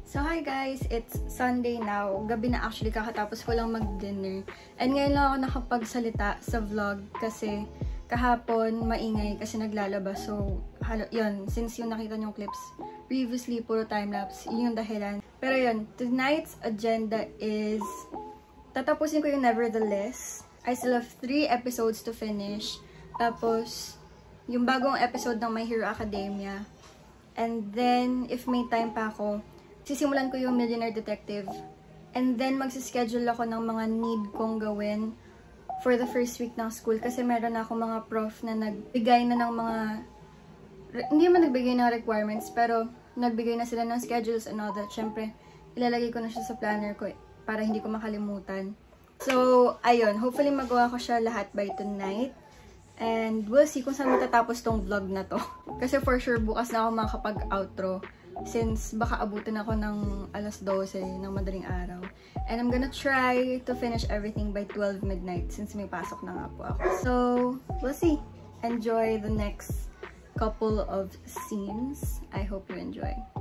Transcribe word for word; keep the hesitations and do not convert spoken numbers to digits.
So hi guys, it's Sunday now. Gabi na actually, kakatapos ko lang mag-dinner. And ngayon lang ako nakapagsalita sa vlog kasi kahapon maingay kasi naglalabas. So, halo, yun, since yung nakita niyong clips previously, puro time-lapse, yun yung dahilan. Pero yun, tonight's agenda is tatapusin ko yung Nevertheless. I still have three episodes to finish. Tapos, yung bagong episode ng My Hero Academia. And then, if may time pa ako, sisimulan ko yung Millionaire Detective. And then, magsischedule ako ng mga need kong gawin for the first week ng school. Kasi meron na akong mga prof na nagbigay na ng mga... Hindi man nagbigay ng requirements, pero nagbigay na sila ng schedules and all that. Siyempre, ilalagay ko na siya sa planner ko para hindi ko makalimutan. So, ayun. Hopefully, magawa ko siya lahat by tonight. And we'll see kung saan matatapos tong vlog na to. Kasi for sure, bukas na ako makakapag-outro. Since baka abutin ako ng alas dose ng madaling araw. And I'm gonna try to finish everything by twelve midnight since may pasok na nga po ako. So, we'll see. Enjoy the next couple of scenes. I hope you enjoy.